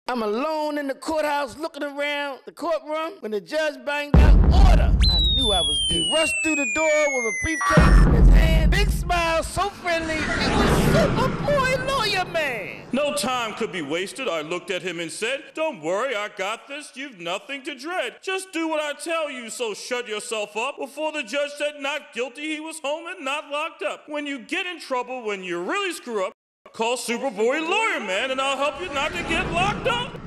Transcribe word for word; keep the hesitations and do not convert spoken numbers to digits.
I'm alone in the courthouse looking around the courtroom when the judge banged out order. I knew I was due. He rushed through the door with a briefcase in his hand. Big smile, so friendly. It was Super Boy Lawyer Man. No time could be wasted. I looked at him and said, don't worry, I got this. You've nothing to dread. Just do what I tell you, so shut yourself up. Before the judge said not guilty, he was home and not locked up. When you get in trouble, when you really screw up, call Super Boy Lawyer Man and I'll help you not to get locked up.